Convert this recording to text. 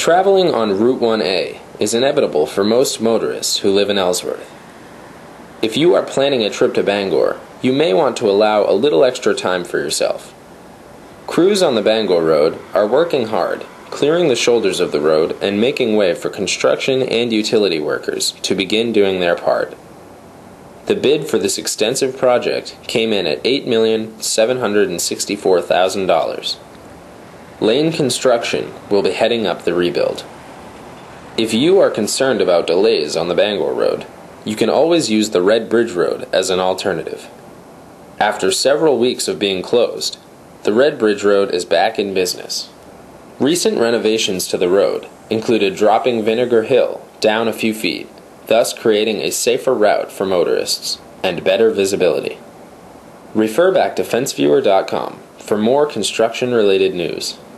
Traveling on Route 1A is inevitable for most motorists who live in Ellsworth. If you are planning a trip to Bangor, you may want to allow a little extra time for yourself. Crews on the Bangor Road are working hard, clearing the shoulders of the road and making way for construction and utility workers to begin doing their part. The bid for this extensive project came in at $8,764,000. Lane Construction will be heading up the rebuild. If you are concerned about delays on the Bangor Road, you can always use the Red Bridge Road as an alternative. After several weeks of being closed, the Red Bridge Road is back in business. Recent renovations to the road included dropping Vinegar Hill down a few feet, thus creating a safer route for motorists and better visibility. Refer back to fenceviewer.com for more construction-related news.